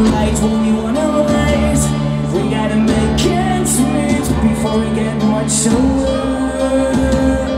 lights when you wanna rise. We gotta make ends meet before we get much older.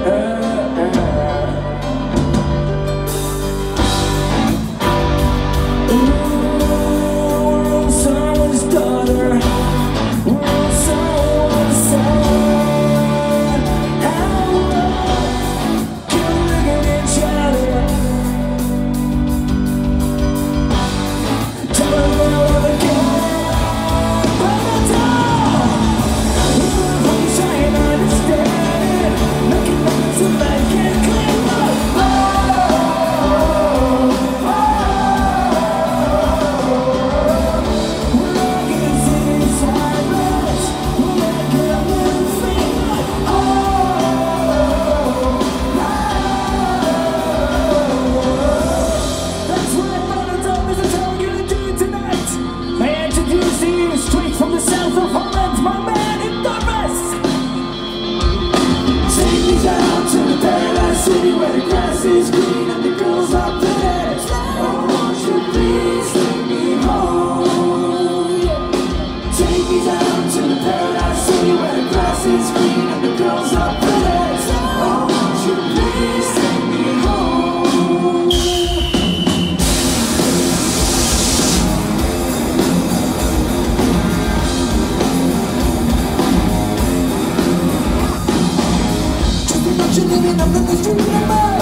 Where the grass is green and the girls are pretty. Oh, won't you please take me home? Take me down to the paradise city where the grass is green and the girls are pretty. Oh, won't you please take me home? Just imagine living up in the street.